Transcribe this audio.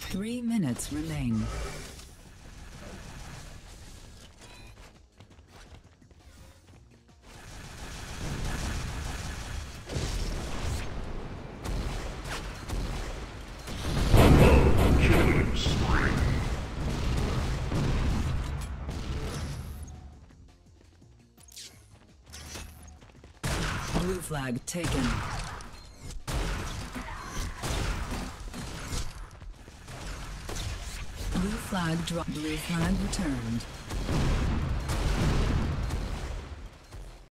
3 minutes remain. Blue flag taken. Blue flag dropped. Blue flag returned.